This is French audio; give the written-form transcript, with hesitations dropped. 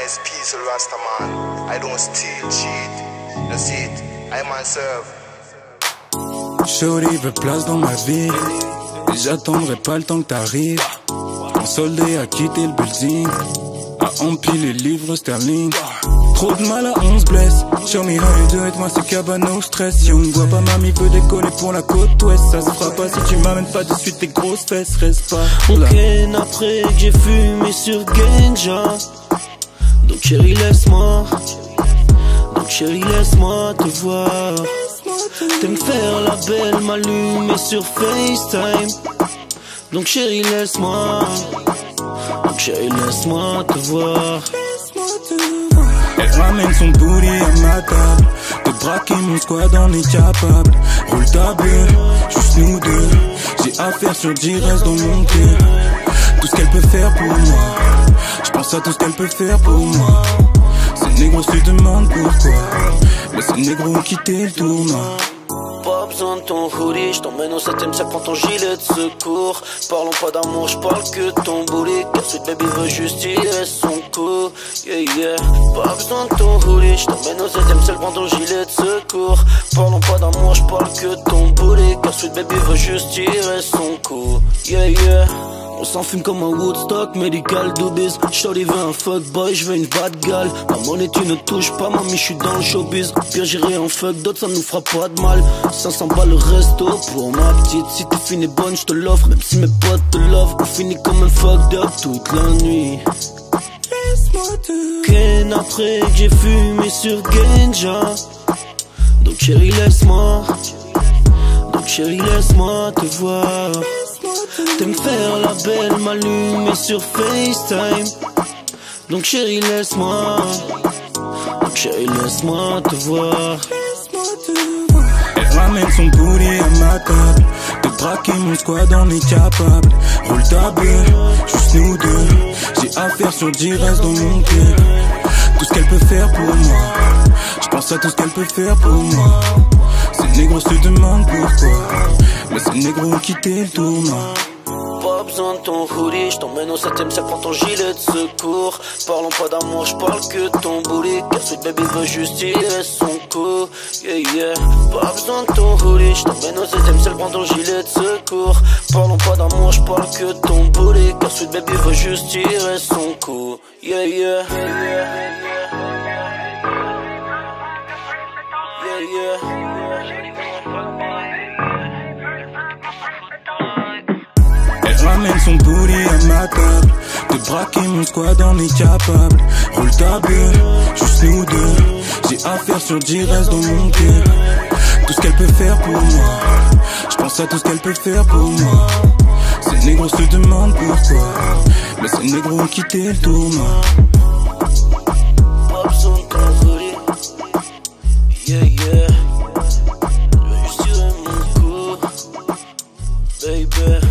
is peace, Rasta man. I don't steal, cheat. That's it. I myself. Shorty veut place dans ma vie. Et j'attendrai pas le temps que t'arrives. Quand soldé a quitté le building, a empilé les livres sterling. Trop de mal à 11 blesse. Show me how you do it, moi c'est cabano stress. Si on ne voit pas, mamie peut décoller pour la côte ouest. Ça se fera pas si tu m'amènes pas de suite tes grosses fesses. Reste pas là. Ok, après que j'ai fumé sur Ganja. Donc chérie laisse-moi. Donc chérie laisse-moi te voir. T'aimes faire la belle, m'allumer sur FaceTime. Donc chérie laisse-moi. Donc chérie laisse-moi te voir. Elle ramène son booty à ma table. De braquer mon squad on est capable. Roule ta bleue, juste nous deux. J'ai affaire sur 10 restes dans mon cœur. Tout ce qu'elle peut faire pour moi. Je pense à tout ce qu'elle peut faire pour moi. Ces négros se demandent pourquoi. Mais ces négros ont quitté le tournoi. Pas besoin de ton hoodie, je t'emmène au 7ème cercle, prends ton gilet de secours. Parlons pas d'amour, je parle que de ton booty. Car ce baby veut juste tirer son coup. Yeah yeah. Pas besoin de ton hoodie, je t'emmène au 7ème cercle, prends ton gilet de secours. Parlons pas d'amour, je parle que de ton booty. Car ce baby veut juste tirer son coup. Yeah yeah. On s'enfume comme un Woodstock, médical doobies. Shorty veut un fuckboy, je veux une bad gal. Ma monnaie tu ne touches pas, mamie, je suis dans le showbiz. Pire j'irai en fuck d'autres, ça nous fera pas de mal. 500 balles le resto pour ma petite. Si t'es fine et bonne, je te l'offre. Même si mes potes te love, on finit comme un fucked up toute la nuit. Ken après que j'ai fumé sur Ganja. Donc chérie laisse-moi. Donc chérie laisse-moi te voir. T'aimes faire la belle, m'allumer sur FaceTime. Donc chérie laisse-moi. Donc chérie laisse-moi te voir. Elle ramène son booty à ma table. De braquer mon squad on est capable. Roule ta bleue, juste nous deux. J'ai affaire sur 10 restes dans mon cœur. Tout ce qu'elle peut faire pour moi. Je pense à tout ce qu'elle peut faire pour moi. Ces négros se demandent pourquoi. Mais ces négros ont quitté le tournoi. Pas besoin de ton hoodie, je t'emmène au 7ème cercle, prends ton gilet de secours. Parlons pas d'amour, je parle que de ton booty. Car ce baby veut juste tirer son coup. Yeah yeah. Pas besoin de ton hoodie, je t'emmène au 7ème cercle, prends ton gilet de secours. Parlons pas d'amour, je parle que de ton booty. Car ce baby veut juste tirer son coup. Yeah yeah. Yeah yeah. Elle ramène son booty à ma table. De braquer mon squad on est capable. Roule ta bleue, juste nous deux. J'ai affaire sur 10 restes dans mon cœur. Tout ce qu'elle peut faire pour moi. Je pense à tout ce qu'elle peut faire pour moi. Ces négros se demandent pourquoi. Mais ces négros ont quitté le tournoi. Pas besoin de ton hoodie. Yeah yeah. Je veux juste tirer mon coup. Baby.